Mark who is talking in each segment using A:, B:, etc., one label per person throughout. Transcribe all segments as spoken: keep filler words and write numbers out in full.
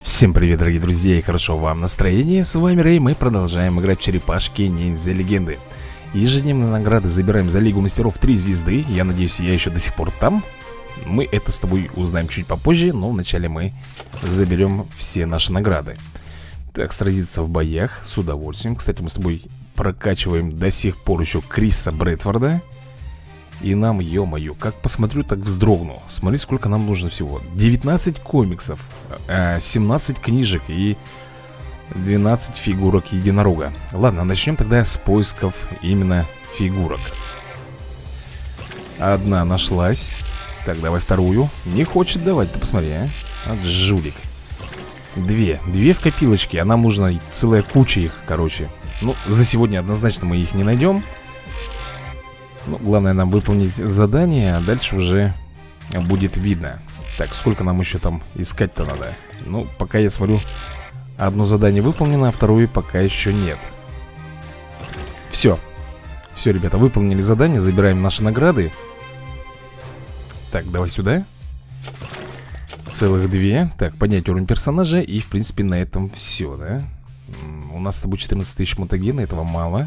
A: Всем привет, дорогие друзья, и хорошо вам настроение. С вами Рэй, мы продолжаем играть в черепашки ниндзя легенды. Ежедневные награды забираем за Лигу мастеров три звезды. Я надеюсь, я еще до сих пор там. Мы это с тобой узнаем чуть попозже, но вначале мы заберем все наши награды. Так, сразиться в боях с удовольствием. Кстати, мы с тобой прокачиваем до сих пор еще Криса Брэдфорда. И нам, ё-моё, как посмотрю, так вздрогну. Смотри, сколько нам нужно всего. девятнадцать комиксов, семнадцать книжек и двенадцать фигурок единорога. Ладно, начнем тогда с поисков именно фигурок. Одна нашлась. Так, давай вторую. Не хочет давать, ты посмотри, а. Вот жулик. Две, две в копилочке, а нам нужна целая куча их, короче. Ну, за сегодня однозначно мы их не найдем. Ну, главное нам выполнить задание, а дальше уже будет видно. Так, сколько нам еще там искать-то надо? Ну, пока я смотрю, одно задание выполнено, а второе пока еще нет. Все. Все, ребята, выполнили задание, забираем наши награды. Так, давай сюда. Целых две. Так, поднять уровень персонажа. И, в принципе, на этом все, да? У нас с тобой четырнадцать тысяч мутагена, этого мало.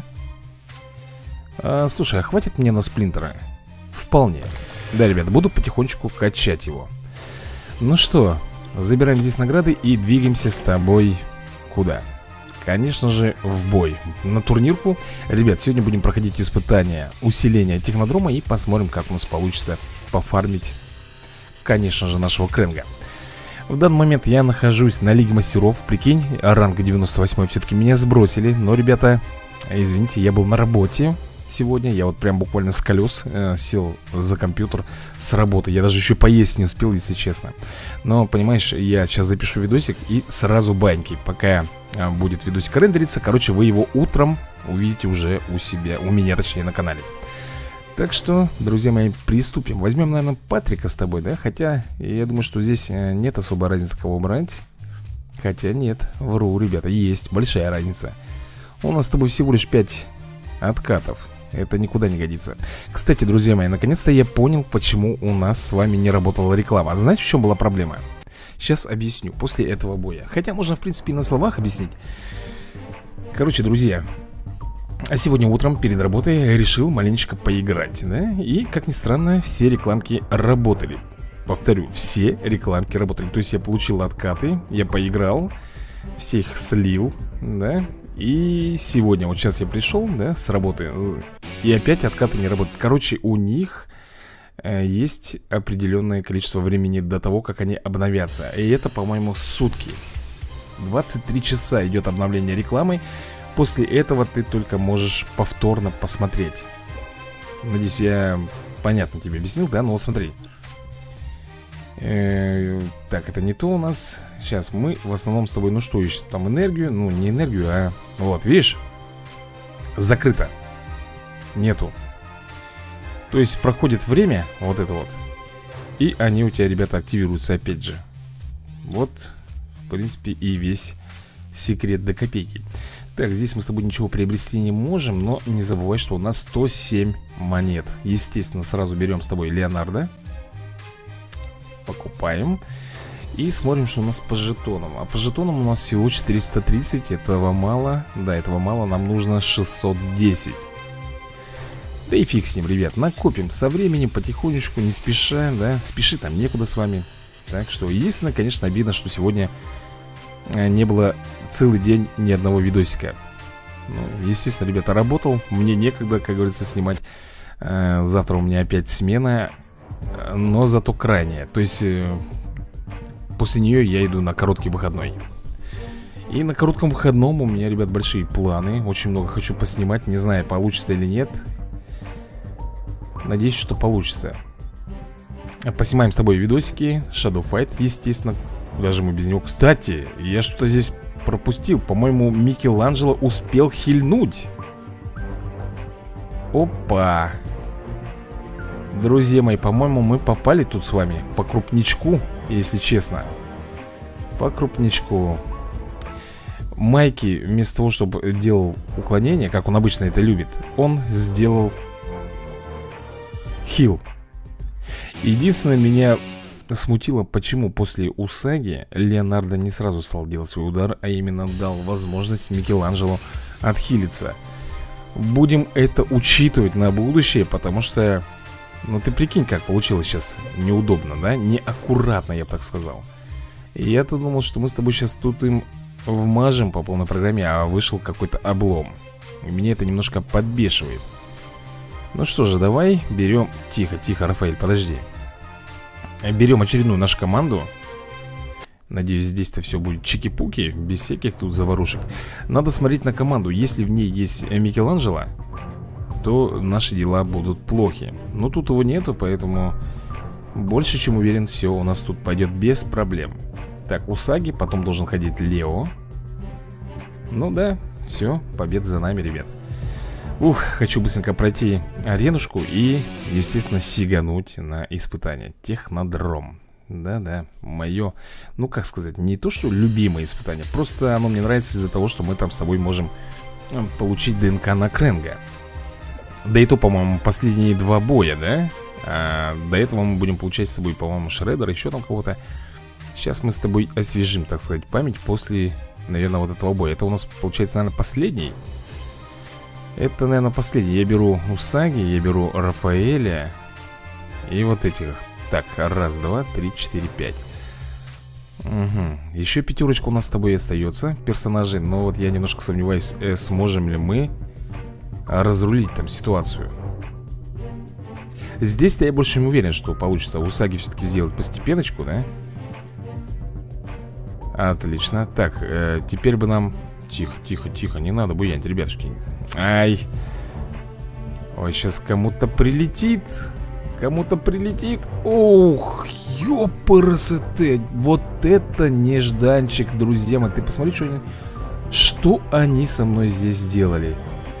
A: А, слушай, а хватит мне на сплинтера? Вполне. Да, ребят, буду потихонечку качать его. Ну что, забираем здесь награды и двигаемся с тобой куда? Конечно же, в бой. На турнирку. Ребят, сегодня будем проходить испытания усиления технодрома и посмотрим, как у нас получится пофармить, конечно же, нашего Крэнга. В данный момент я нахожусь на Лиге мастеров. Прикинь, ранг девяносто восемь все-таки меня сбросили. Но, ребята, извините, я был на работе сегодня. Я вот прям буквально с колес э, сел за компьютер с работы. Я даже еще поесть не успел, если честно. Но, понимаешь, я сейчас запишу видосик и сразу баньки. Пока э, будет видосик рендериться, короче, вы его утром увидите уже у себя, у меня, точнее, на канале. Так что, друзья мои, приступим. Возьмем, наверное, Патрика с тобой, да? Хотя, я думаю, что здесь нет особой разницы, кого брать. Хотя нет, вру, ребята, есть большая разница. У нас с тобой всего лишь пять откатов. Это никуда не годится. Кстати, друзья мои, наконец-то я понял, почему у нас с вами не работала реклама. Знаете, в чем была проблема? Сейчас объясню, после этого боя. Хотя можно, в принципе, и на словах объяснить. Короче, друзья, а сегодня утром перед работой решил маленечко поиграть, да? И, как ни странно, все рекламки работали. Повторю, все рекламки работали. То есть я получил откаты, я поиграл, всех слил, да? И сегодня, вот сейчас я пришел, да, с работы, и опять откаты не работают. Короче, у них э, есть определенное количество времени до того, как они обновятся. И это, по-моему, сутки. двадцать три часа идет обновление рекламы. После этого ты только можешь повторно посмотреть. Надеюсь, я понятно тебе объяснил, да? Ну вот смотри. э, Так, это не то у нас. Сейчас мы в основном с тобой, ну что, ищем там энергию. Ну, не энергию, а вот, видишь? Закрыто. Нету. То есть проходит время, вот это вот, и они у тебя, ребята, активируются опять же. Вот, в принципе, и весь секрет до копейки. Так, здесь мы с тобой ничего приобрести не можем. Но не забывай, что у нас сто семь монет. Естественно, сразу берем с тобой Леонардо. Покупаем. И смотрим, что у нас по жетонам. А по жетонам у нас всего четыреста тридцать. Этого мало. Да, этого мало. Нам нужно шестьсот десять. Да и фиг с ним, ребят. Накопим со временем, потихонечку, не спеша, да. Спеши там некуда с вами. Так что, единственное, конечно, обидно, что сегодня не было целый день ни одного видосика. Ну, естественно, ребята, работал. Мне некогда, как говорится, снимать. Завтра у меня опять смена. Но зато крайняя. То есть после нее я иду на короткий выходной. И на коротком выходном у меня, ребят, большие планы. Очень много хочу поснимать. Не знаю, получится или нет. Надеюсь, что получится. Поснимаем с тобой видосики. Shadow Fight, естественно. Куда же мы без него? Кстати, я что-то здесь пропустил. По-моему, Микеланджело успел хильнуть. Опа. Друзья мои, по-моему, мы попали тут с вами по крупничку, если честно. По крупничку. Майки, вместо того, чтобы делал уклонение, как он обычно это любит, он сделал хил. Единственное, меня смутило, почему после Усаги Леонардо не сразу стал делать свой удар, а именно дал возможность Микеланджело отхилиться. Будем это учитывать на будущее, потому что, ну ты прикинь, как получилось сейчас неудобно, да? Неаккуратно, я бы так сказал. И я-то думал, что мы с тобой сейчас тут им вмажем по полной программе, а вышел какой-то облом. И меня это немножко подбешивает. Ну что же, давай берем... Тихо, тихо, Рафаэль, подожди. Берем очередную нашу команду. Надеюсь, здесь-то все будет чики-пуки, без всяких тут заварушек. Надо смотреть на команду. Если в ней есть Микеланджело, то наши дела будут плохи. Но тут его нету, поэтому больше чем уверен, все у нас тут пойдет без проблем. Так, Усаги, потом должен ходить Лео. Ну да, все, победа за нами, ребят. Ух, хочу быстренько пройти аренушку и, естественно, сигануть на испытание. Технодром. Да-да, мое, ну как сказать, не то что любимое испытание, просто оно мне нравится из-за того, что мы там с тобой можем получить ДНК на Кренга. Да и то, по-моему, последние два боя, да? А до этого мы будем получать с собой, по-моему, Шреддера, еще там кого-то. Сейчас мы с тобой освежим, так сказать, память после, наверное, вот этого боя. Это у нас, получается, наверное, последний. Это, наверное, последний. Я беру Усаги, я беру Рафаэля и вот этих. Так, раз, два, три, четыре, пять. Угу. Еще пятерочка у нас с тобой остается персонажей. Но вот я немножко сомневаюсь, э, сможем ли мы разрулить там ситуацию. Здесь-то я больше не уверен, что получится Усаги все-таки сделать постепеночку, да? Отлично. Так, э, теперь бы нам... Тихо, тихо, тихо, не надо буянить, ребятушки. Ай. Ой, сейчас кому-то прилетит. Кому-то прилетит. Ух, ёпарасоте. Вот это нежданчик, друзья мои. Ты посмотри, что они... Что они со мной здесь сделали.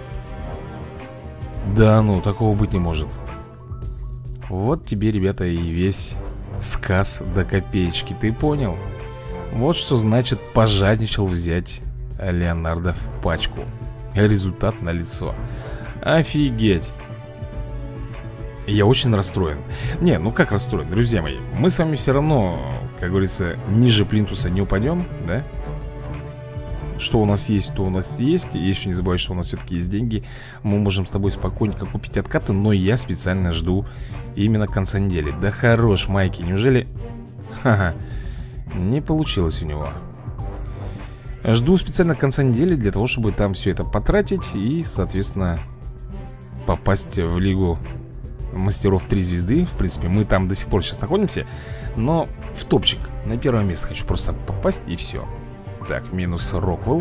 A: Да ну, такого быть не может. Вот тебе, ребята, и весь сказ до копеечки. Ты понял? Вот что значит пожадничал взять Леонардо в пачку. Результат налицо. Офигеть. Я очень расстроен. Не, ну как расстроен, друзья мои. Мы с вами все равно, как говорится, ниже плинтуса не упадем, да? Что у нас есть, то у нас есть. И еще не забывай, что у нас все-таки есть деньги. Мы можем с тобой спокойненько купить откаты. Но я специально жду именно конца недели. Да хорош, Майки, неужели... Ха-ха. Не получилось у него. Жду специально конца недели для того, чтобы там все это потратить и, соответственно, попасть в Лигу Мастеров три звезды. В принципе, мы там до сих пор сейчас находимся, но в топчик на первое место хочу просто попасть и все. Так, минус Роквелл.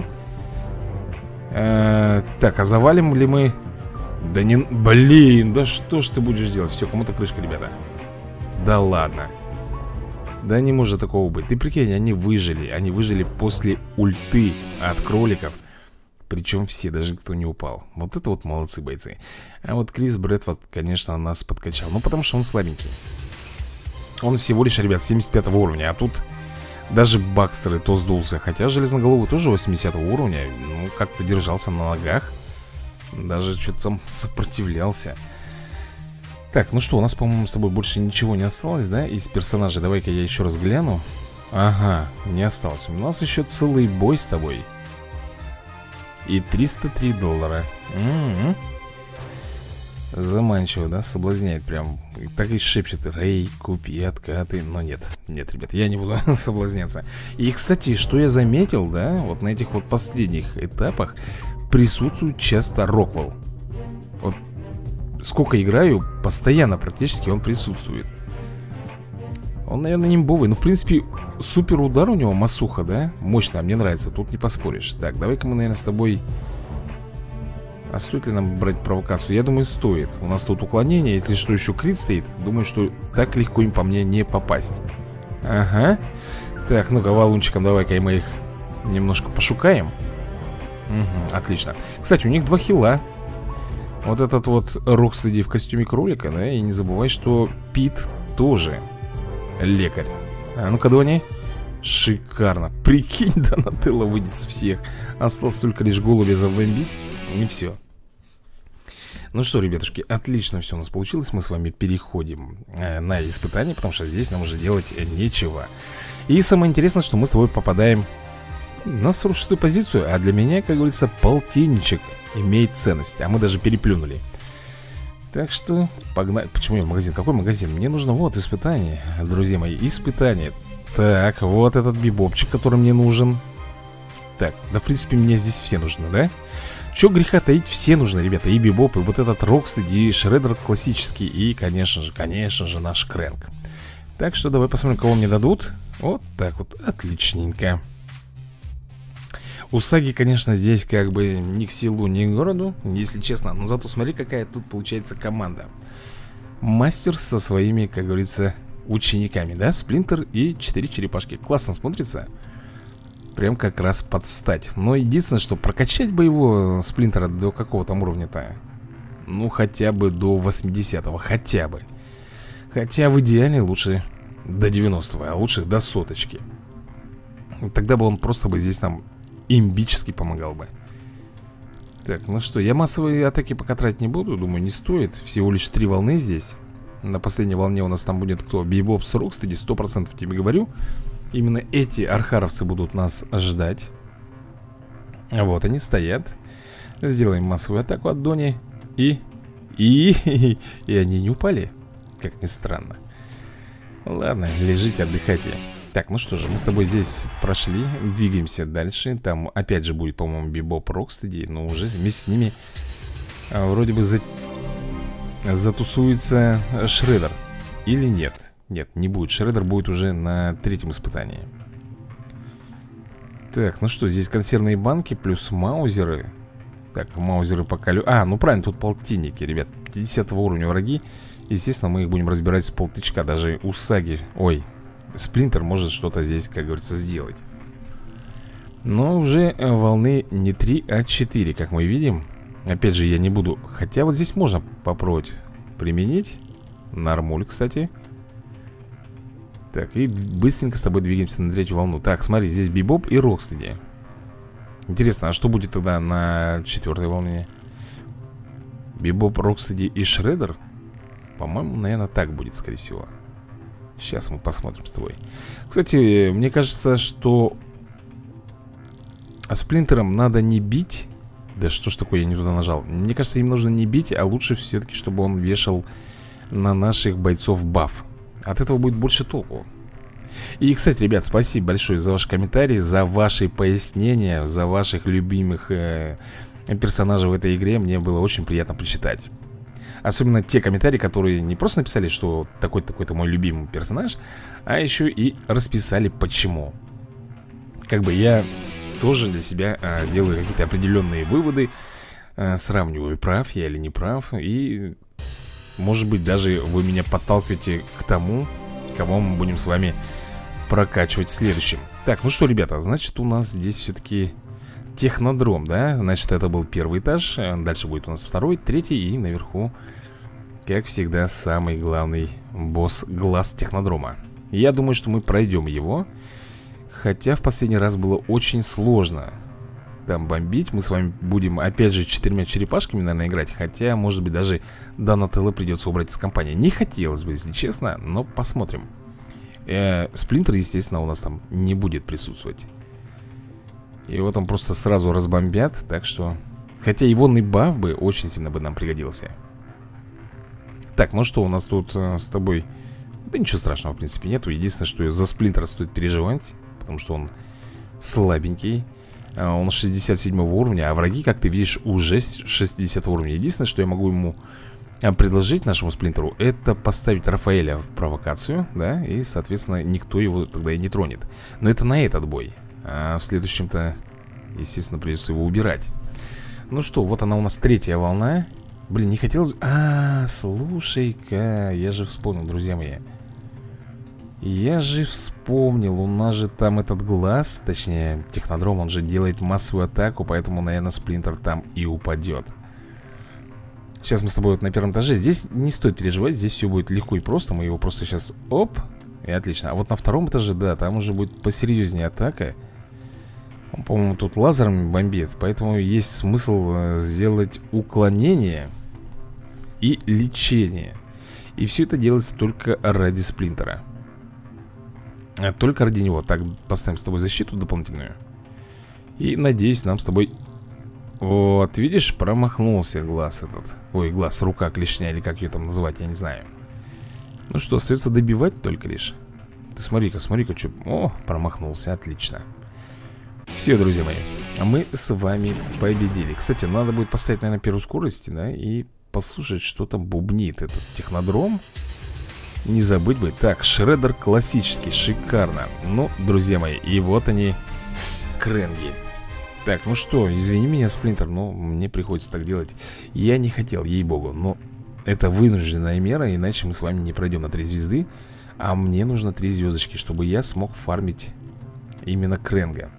A: э, Так, а завалим ли мы? Да не... Блин, да что ж ты будешь делать? Все, кому-то крышка, ребята. Да ладно. Да не может такого быть. Ты прикинь, они выжили. Они выжили после ульты от кроликов. Причем все, даже кто не упал. Вот это вот молодцы бойцы. А вот Крис Брэдфорд, конечно, нас подкачал. Ну потому что он слабенький. Он всего лишь, ребят, семьдесят пятого уровня. А тут даже Бакстер и то сдулся. Хотя Железноголовый тоже восьмидесятого уровня. Ну как-то держался на ногах. Даже что-то там сопротивлялся. Так, ну что, у нас, по-моему, с тобой больше ничего не осталось, да, из персонажей. Давай-ка я еще раз гляну. Ага, не осталось. У нас еще целый бой с тобой. И триста три доллара. М-м-м. Заманчиво, да, соблазняет прям. Так и шепчет: Рэй, купи откаты. Но нет, нет, ребят, я не буду соблазняться. И, кстати, что я заметил, да, вот на этих вот последних этапах присутствует часто Роквелл. Вот сколько играю, постоянно практически он присутствует. Он, наверное, имбовый. Ну, в принципе, супер удар у него, масуха, да? Мощно, мне нравится, тут не поспоришь. Так, давай-ка мы, наверное, с тобой... А стоит ли нам брать провокацию? Я думаю, стоит. У нас тут уклонение, если что, еще крит стоит. Думаю, что так легко им по мне не попасть. Ага. Так, ну-ка, валунчиком давай-ка мы их немножко пошукаем. Угу, отлично. Кстати, у них два хила. Вот этот вот Рокстеди в костюме кролика, да? И не забывай, что Пит тоже лекарь. А ну-ка, Донни. Шикарно. Прикинь, Донателло вынес всех. Осталось только лишь голубя забомбить. И все. Ну что, ребятушки, отлично все у нас получилось. Мы с вами переходим э, на испытание, потому что здесь нам уже делать нечего. И самое интересное, что мы с тобой попадаем на сорок шестую позицию. А для меня, как говорится, полтинничек имеет ценность. А мы даже переплюнули. Так что погнали. Почему я в магазин? Какой магазин? Мне нужно вот испытание, друзья мои, испытание. Так, вот этот бибопчик, который мне нужен. Так, да в принципе мне здесь все нужны, да? Чё греха таить, все нужны, ребята. И бибоп, и вот этот Рокстеди, и Шреддер классический. И, конечно же, конечно же, наш Крэнк. Так что давай посмотрим, кого мне дадут. Вот так вот, отличненько. Усаги, конечно, здесь как бы ни к селу, ни к городу, если честно. Но зато смотри, какая тут получается команда. Мастер со своими, как говорится, учениками, да? Сплинтер и четыре черепашки. Классно смотрится. Прям как раз под стать. Но единственное, что прокачать бы его, Сплинтера, до какого там уровня-то? Ну, хотя бы до восьмидесятого, хотя бы. Хотя в идеале лучше до девяностого, а лучше до соточки. Тогда бы он просто бы здесь нам имбически помогал бы. Так, ну что, я массовые атаки пока тратить не буду. Думаю, не стоит. Всего лишь три волны здесь. На последней волне у нас там будет кто? Бибоп с Рокстеди, сто процентов тебе говорю. Именно эти архаровцы будут нас ждать. Вот они стоят. Сделаем массовую атаку от Дони. И... И... И они не упали. Как ни странно. Ладно, лежите, отдыхайте. Так, ну что же, мы с тобой здесь прошли. Двигаемся дальше. Там опять же будет, по-моему, Бибоп, Рокстеди. Но уже вместе с ними а, вроде бы за... затусуется Шреддер. Или нет? Нет, не будет. Шреддер будет уже на третьем испытании. Так, ну что, здесь консервные банки плюс маузеры. Так, маузеры пока... А, ну правильно, тут полтинники, ребят. пятидесятого уровня враги. Естественно, мы их будем разбирать с полтычка. Даже Усаги... Ой, Сплинтер может что-то здесь, как говорится, сделать. Но уже волны не три, а четыре, как мы видим. Опять же, я не буду... Хотя вот здесь можно попробовать применить. Нормуль, кстати. Так, и быстренько с тобой двигаемся на третью волну. Так, смотри, здесь Бибоп и Рокстеди. Интересно, а что будет тогда на четвертой волне? Бибоп, Рокстеди и Шреддер? По-моему, наверное, так будет, скорее всего. Сейчас мы посмотрим с тобой. Кстати, мне кажется, что Сплинтером надо не бить. Да что ж такое, я не туда нажал. Мне кажется, им нужно не бить, а лучше все-таки, чтобы он вешал на наших бойцов баф. От этого будет больше толку. И, кстати, ребят, спасибо большое за ваши комментарии, за ваши пояснения, за ваших любимых э, персонажей в этой игре. Мне было очень приятно прочитать. Особенно те комментарии, которые не просто написали, что такой-то такой-то мой любимый персонаж, а еще и расписали почему. Как бы я тоже для себя э, делаю какие-то определенные выводы, э, сравниваю, прав я или не прав. И, может быть, даже вы меня подталкиваете к тому, кого мы будем с вами прокачивать следующим. Так, ну что, ребята, значит, у нас здесь все-таки технодром, да? Значит, это был первый этаж. Дальше будет у нас второй, третий и наверху, как всегда, самый главный босс глаз технодрома. Я думаю, что мы пройдем его. Хотя в последний раз было очень сложно там бомбить. Мы с вами будем, опять же, четырьмя черепашками, наверное, играть. Хотя, может быть, даже Донателло придется убрать из компании. Не хотелось бы, если честно, но посмотрим. э, Сплинтер, естественно, у нас там не будет присутствовать. И вот он просто сразу разбомбят. Так что... Хотя ивонный баф бы очень сильно бы нам пригодился. Так, ну что у нас тут э, с тобой? Да ничего страшного, в принципе, нету. Единственное, что за Сплинтера стоит переживать, потому что он слабенький. э, Он шестьдесят седьмого уровня, а враги, как ты видишь, уже шестидесятого уровня. Единственное, что я могу ему предложить, нашему Сплинтеру, это поставить Рафаэля в провокацию, да, и, соответственно, никто его тогда и не тронет. Но это на этот бой. А в следующем-то, естественно, придется его убирать. Ну что, вот она у нас третья волна. Блин, не хотелось... А, слушай-ка, я же вспомнил, друзья мои. Я же вспомнил, у нас же там этот глаз, точнее, технодром, он же делает массовую атаку, поэтому, наверное, Сплинтер там и упадет. Сейчас мы с тобой вот на первом этаже. Здесь не стоит переживать, здесь все будет легко и просто. Мы его просто сейчас, оп, и отлично. А вот на втором этаже, да, там уже будет посерьезнее атака. Он, по-моему, тут лазерами бомбит, поэтому есть смысл сделать уклонение. и лечение. И все это делается только ради Сплинтера. Только ради него. Так, поставим с тобой защиту дополнительную. И надеюсь, нам с тобой... Вот, видишь, промахнулся глаз этот. Ой, глаз, рука, клешня, или как ее там называть, я не знаю. Ну что, остается добивать только лишь. Ты смотри-ка, смотри-ка, что... О, промахнулся, отлично. Все, друзья мои, мы с вами победили. Кстати, надо будет поставить, наверное, первую скорость, да, и послушать, что там бубнит этот технодром. Не забыть бы. Так, Шреддер классический, шикарно. Ну, друзья мои, и вот они, кренги. Так, ну что, извини меня, Сплинтер, но мне приходится так делать. Я не хотел, ей-богу, но это вынужденная мера, иначе мы с вами не пройдем на три звезды. А мне нужно три звездочки, чтобы я смог фармить именно кренга.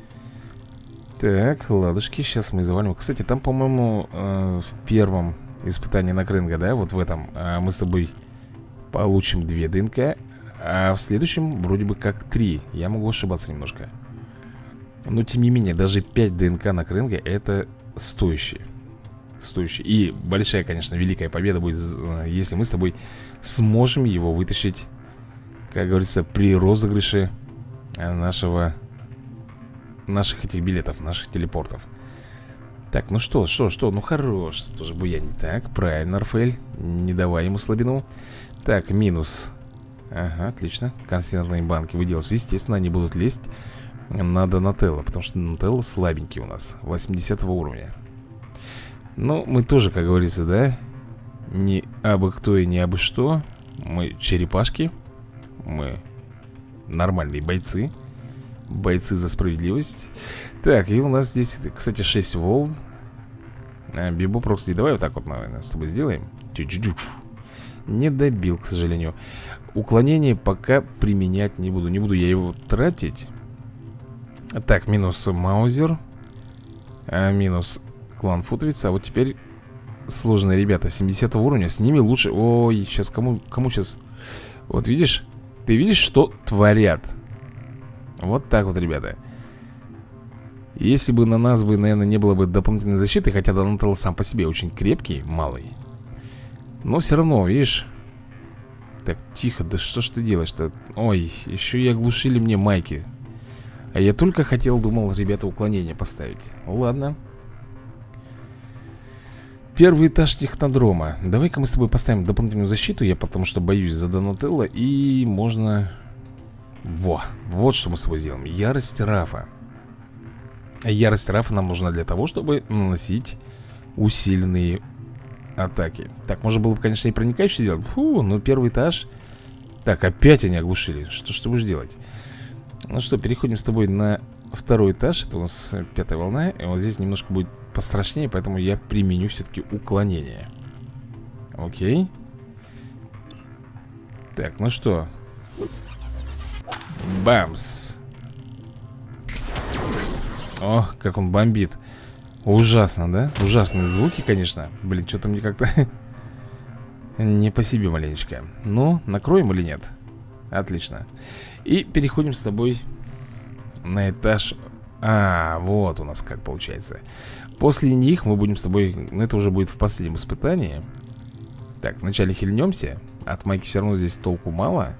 A: Так, ладушки, сейчас мы завалим. Кстати, там, по-моему, э, в первом испытании на кренга, да, вот в этом э, мы с тобой получим две ДНК. А в следующем вроде бы как три. Я могу ошибаться немножко. Но тем не менее, даже пять ДНК на кренга это стоящие. Стоящие. И большая, конечно, великая победа будет, если мы с тобой сможем его вытащить, как говорится, при розыгрыше нашего Наших этих билетов, наших телепортов. Так, ну что, что, что, ну хорош. Тоже буянить. Так, правильно, Рафаэль, не давай ему слабину. Так, минус. Ага, отлично. Консервные банки выделываются. Естественно, они будут лезть на Донателло, потому что Донателло слабенький у нас, восьмидесятого уровня. Но мы тоже, как говорится, да, не абы кто и не абы что. Мы черепашки. Мы нормальные бойцы. Бойцы за справедливость. Так, и у нас здесь, кстати, шесть волн. а, Бибо Проксли, давай вот так вот, наверное, с тобой сделаем. Чу-чу-чу. Не добил, к сожалению. Уклонение пока применять не буду. Не буду я его тратить. Так, минус Маузер, а, минус клан Футовица. А вот теперь сложные ребята семидесятого уровня. С ними лучше... Ой, сейчас кому, кому сейчас... Вот видишь? Ты видишь, что творят? Вот так вот, ребята. Если бы на нас бы, наверное, не было бы дополнительной защиты, хотя Донателло сам по себе очень крепкий, малый, но все равно, видишь. Так, тихо, да что ж ты делаешь-то? Ой, еще и оглушили мне майки. А я только хотел, думал, ребята, уклонение поставить. Ладно. Первый этаж технодрома. Давай-ка мы с тобой поставим дополнительную защиту. Я потому что боюсь за Донателло. И можно... Во, вот что мы с тобой сделаем. Ярость Рафа. Ярость Рафа нам нужна для того, чтобы наносить усиленные атаки. Так, можно было бы, конечно, и проникающий сделать. Фу, но первый этаж. Так, опять они оглушили. Что ж ты будешь делать? Ну что, переходим с тобой на второй этаж. Это у нас пятая волна. И вот здесь немножко будет пострашнее, поэтому я применю все-таки уклонение. Окей. Так, ну что. Бамс. Ох, как он бомбит. Ужасно, да? Ужасные звуки, конечно. Блин, что-то мне как-то не по себе маленечко. Ну, накроем или нет? Отлично. И переходим с тобой на этаж. А, вот у нас как получается. После них мы будем с тобой... Ну, это уже будет в последнем испытании. Так, вначале хильнемся. От майки все равно здесь толку мало.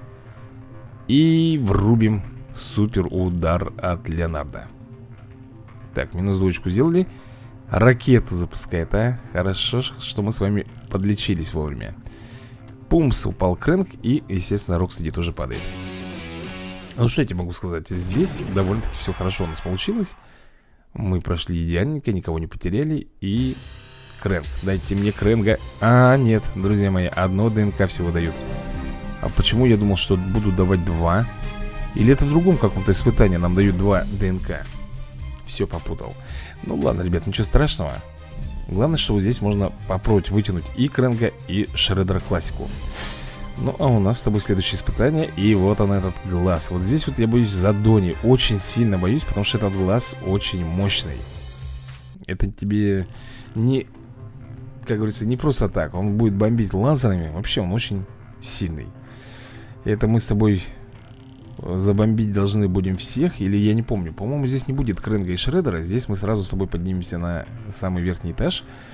A: И врубим супер удар от Леонардо. Так, минус двоечку сделали. Ракета запускает, а? Хорошо, что мы с вами подлечились вовремя. Пумс, упал крэнк. И, естественно, Рокстеди тоже падает. Ну, что я тебе могу сказать? Здесь довольно-таки все хорошо у нас получилось. Мы прошли идеальненько, никого не потеряли. И крэнк, дайте мне крэнга. А, нет, друзья мои, одно ДНК всего дают. А почему я думал, что буду давать два? Или это в другом каком-то испытании нам дают два ДНК? Все попутал. Ну ладно, ребят, ничего страшного. Главное, что вот здесь можно попробовать вытянуть и крэнга, и Шреддера классику. Ну, а у нас с тобой следующее испытание. И вот он, этот глаз. Вот здесь вот я боюсь за Дони. Очень сильно боюсь, потому что этот глаз очень мощный. Это тебе не, как говорится, не просто так. Он будет бомбить лазерами. Вообще он очень сильный. Это мы с тобой забомбить должны будем всех. Или я не помню, по-моему, здесь не будет крэнга и Шреддера. Здесь мы сразу с тобой поднимемся на самый верхний этаж.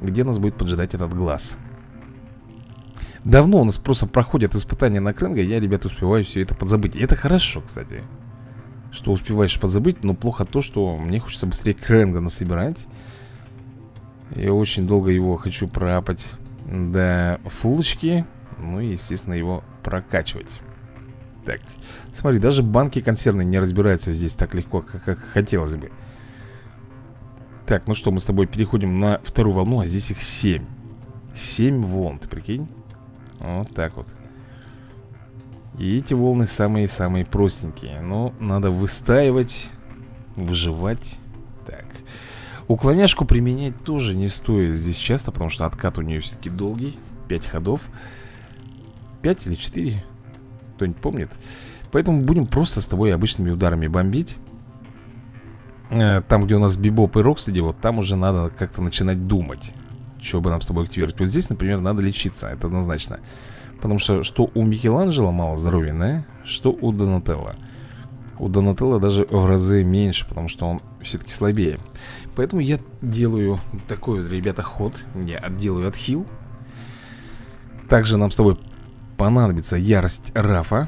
A: где нас будет поджидать этот глаз. Давно у нас просто проходят испытания на Кренга. Я, ребята, успеваю все это подзабыть. И это хорошо, кстати, что успеваешь подзабыть. Но плохо то, что мне хочется быстрее Кренга насобирать. Я очень долго его хочу проапать до фулочки. Ну и, естественно, его прокачивать. Так, смотри, даже банки консервные не разбираются здесь так легко, как, как хотелось бы. Так, ну что, мы с тобой переходим на вторую волну. А здесь их семь. Семь волн, ты прикинь? Вот так вот. И эти волны самые-самые простенькие. Но надо выстаивать, выживать. Так. Уклоняшку применять тоже не стоит здесь часто, потому что откат у нее все-таки долгий. Пять ходов. Пять или четыре? Кто-нибудь помнит? Поэтому будем просто с тобой обычными ударами бомбить. Там, где у нас Бибоп и Рокстеди, вот там уже надо как-то начинать думать, что бы нам с тобой активировать. Вот здесь, например, надо лечиться, это однозначно. Потому что что у Микеланджело мало здоровья, да? Что у Донателло. У Донателло даже в разы меньше, потому что он все-таки слабее. Поэтому я делаю такой вот, ребята, ход. Я отделаю отхил. Также нам с тобой понадобится ярость Рафа.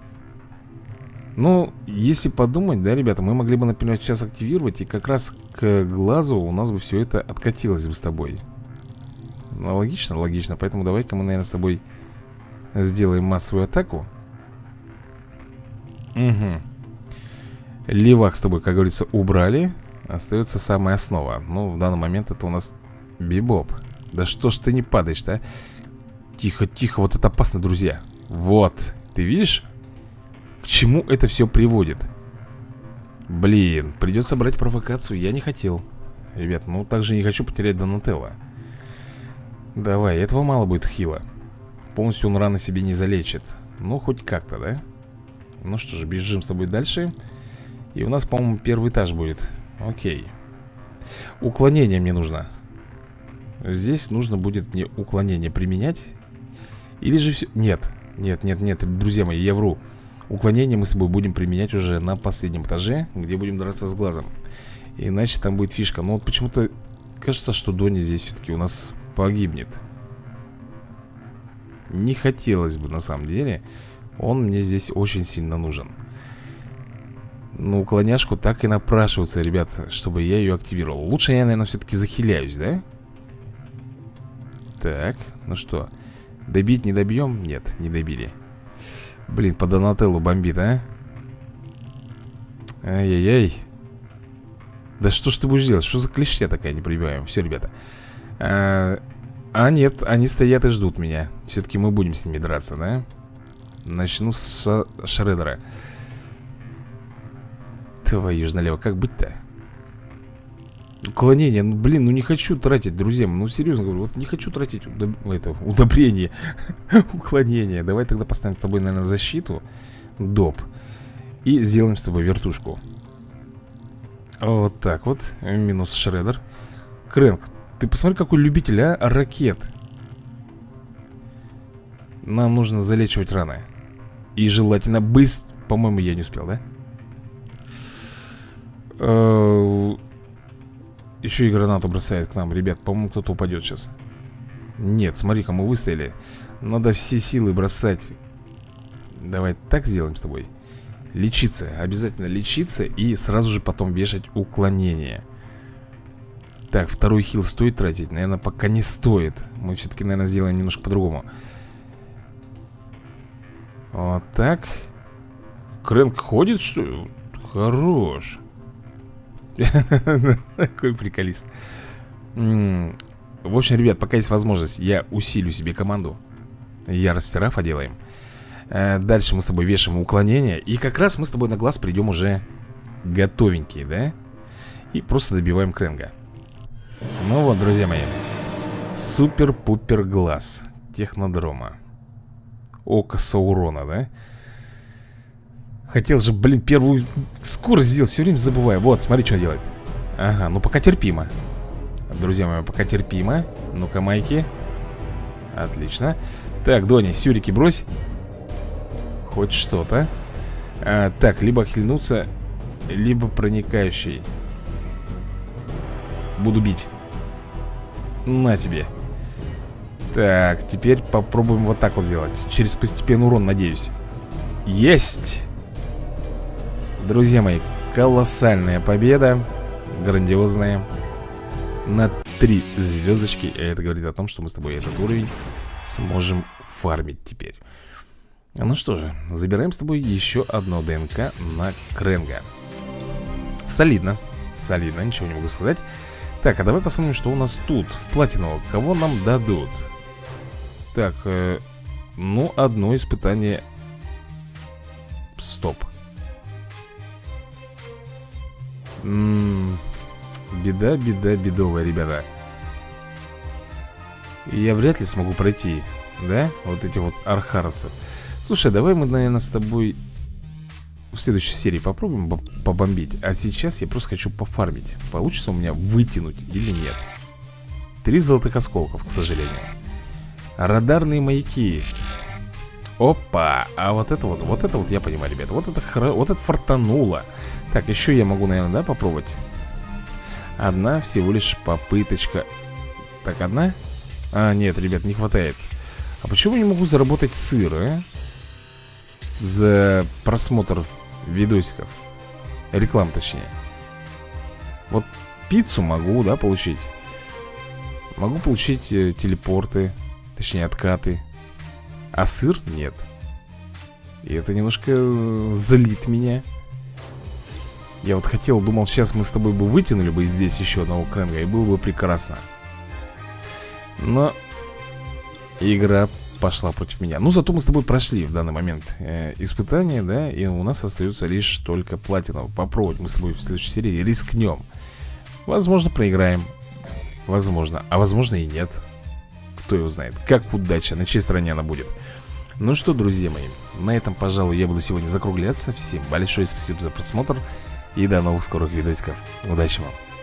A: Ну, если подумать, да, ребята, мы могли бы, например, сейчас активировать, и как раз к глазу у нас бы все это откатилось бы с тобой. Ну, логично, логично. Поэтому давай-ка мы, наверное, с тобой сделаем массовую атаку. Угу. Левак с тобой, как говорится, убрали. Остается самая основа. Ну, в данный момент это у нас Бибоп. Да что ж ты не падаешь-то, а? Тихо, тихо, вот это опасно, друзья. Вот, ты видишь? К чему это все приводит? Блин, придется брать провокацию. Я не хотел. Ребят, ну также не хочу потерять Донателло. Давай, этого мало будет хила. Полностью он раны себе не залечит. Ну, хоть как-то, да? Ну что ж, бежим с тобой дальше. И у нас, по-моему, первый этаж будет. Окей. Уклонение мне нужно. Здесь нужно будет мне уклонение применять. Или же все... Нет, нет, нет, нет, друзья мои, я вру. Уклонение мы с тобой будем применять уже на последнем этаже, где будем драться с глазом. Иначе там будет фишка. Но вот почему-то кажется, что Донни здесь все-таки у нас погибнет. Не хотелось бы, на самом деле. Он мне здесь очень сильно нужен. Но уклоняшку так и напрашивается, ребят, чтобы я ее активировал. Лучше я, наверное, все-таки захиляюсь, да? Так, ну что, добить не добьем? Нет, не добили. Блин, по Донателлу бомбит, а? Ай-яй-яй. Да что ж ты будешь делать? Что за клешня такая непробиваемая? Все, ребята. А, а нет, они стоят и ждут меня. Все-таки мы будем с ними драться, да? Начну с Шреддера. Твою ж налево, как быть-то? Уклонение, ну блин, ну не хочу тратить, друзья. Ну серьезно говорю, вот не хочу тратить удоб... это, удобрение. Уклонение. Давай тогда поставим с тобой, наверное, защиту. Доп. И сделаем с тобой вертушку. Вот так вот. Минус Шреддер. Крэнк, ты посмотри, какой любитель, а? Ракет. Нам нужно залечивать раны. И желательно быстро. По-моему, я не успел, да? Еще и гранату бросает к нам, ребят. По-моему, кто-то упадет сейчас. Нет, смотри-ка, мы выстояли. Надо все силы бросать. Давай так сделаем с тобой. Лечиться, обязательно лечиться. И сразу же потом вешать уклонение. Так, второй хил стоит тратить? Наверное, пока не стоит. Мы все-таки, наверное, сделаем немножко по-другому. Вот так. Крэнк ходит, что ли? Хорош. Такой приколист. В общем, ребят, пока есть возможность, я усилю себе команду. Ярость Рафа делаем. Дальше мы с тобой вешаем уклонение. И как раз мы с тобой на глаз придем уже готовенькие, да? И просто добиваем Крэнга. Ну вот, друзья мои. Супер-пупер глаз Технодрома. Око Саурона, да? Хотел же, блин, первую скорость сделать, все время забываю. Вот, смотри, что делает. Ага, ну пока терпимо. Друзья мои, пока терпимо. Ну-ка, майки. Отлично. Так, Донни, сюрики брось. Хоть что-то. а, Так, либо хильнуться, либо проникающий. Буду бить. На тебе. Так, теперь попробуем вот так вот сделать. Через постепенный урон, надеюсь. Есть! Друзья мои, колоссальная победа. Грандиозная. На три звездочки. И это говорит о том, что мы с тобой этот уровень сможем фармить теперь. Ну что же, забираем с тобой еще одно ДНК на Кренга. Солидно. Солидно, ничего не могу сказать. Так, а давай посмотрим, что у нас тут в платину. Кого нам дадут? Так, э, ну, одно испытание. Стоп. М-м, беда, беда, бедовая, ребята. Я вряд ли смогу пройти, да? Вот эти вот архаровцев. Слушай, давай мы, наверное, с тобой в следующей серии попробуем побомбить. А сейчас я просто хочу пофармить. Получится у меня вытянуть или нет? Три золотых осколков, к сожалению. Радарные маяки. Опа, а вот это вот, вот это вот я понимаю, ребята. Вот это, хра... вот это фартануло. Так, еще я могу, наверное, да, попробовать. Одна всего лишь попыточка. Так, одна? А, нет, ребят, не хватает. А почему не могу заработать сыр, а? За просмотр видосиков. Реклам, точнее. Вот пиццу могу, да, получить. Могу получить э, телепорты. Точнее, откаты. А сыр нет. И это немножко злит меня. Я вот хотел, думал, сейчас мы с тобой бы вытянули бы здесь еще одного Кренга, и было бы прекрасно. Но игра пошла против меня. Ну, зато мы с тобой прошли в данный момент э, испытания, да. И у нас остается лишь только платина. Попробовать мы с тобой в следующей серии рискнем. Возможно, проиграем. Возможно, а возможно и нет. Кто его знает, как удача, на чьей стороне она будет. Ну что, друзья мои, на этом, пожалуй, я буду сегодня закругляться. Всем большое спасибо за просмотр. И до новых скорых видосиков. Удачи вам.